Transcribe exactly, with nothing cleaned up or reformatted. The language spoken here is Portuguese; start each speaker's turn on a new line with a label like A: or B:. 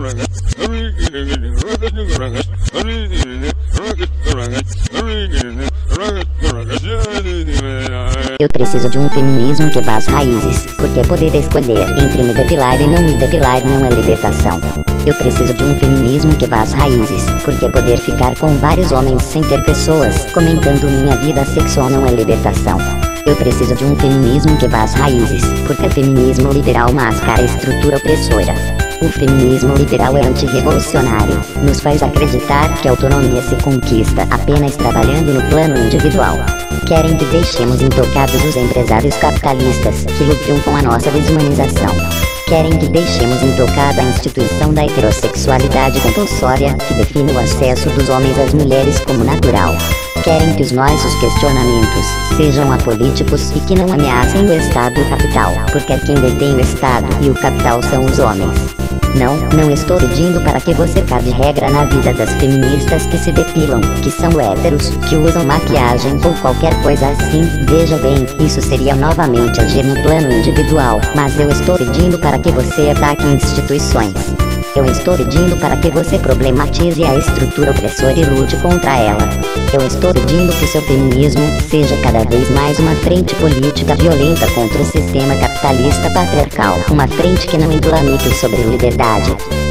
A: Eu preciso de um feminismo que vá às raízes, porque poder escolher entre me depilar e não me depilar não é libertação. Eu preciso de um feminismo que vá às raízes, porque poder ficar com vários homens sem ter pessoas comentando minha vida sexual não é libertação. Eu preciso de um feminismo que vá às raízes, porque feminismo liberal mascara a estrutura opressora. O feminismo liberal é antirrevolucionário, nos faz acreditar que a autonomia se conquista apenas trabalhando no plano individual. Querem que deixemos intocados os empresários capitalistas que lucram com a nossa desumanização. Querem que deixemos intocada a instituição da heterossexualidade compulsória, que define o acesso dos homens às mulheres como natural. Querem que os nossos questionamentos sejam apolíticos e que não ameacem o Estado e o capital, porque quem detém o Estado e o capital são os homens. Não, não estou pedindo para que você cabe regra na vida das feministas que se depilam, que são héteros, que usam maquiagem ou qualquer coisa assim. Veja bem, isso seria novamente agir no plano individual, mas eu estou pedindo para que você ataque instituições. Eu estou pedindo para que você problematize a estrutura opressora e lute contra ela. Eu estou pedindo que seu feminismo seja cada vez mais uma frente política violenta contra o sistema capitalista patriarcal. Uma frente que não endula mitos sobre liberdade.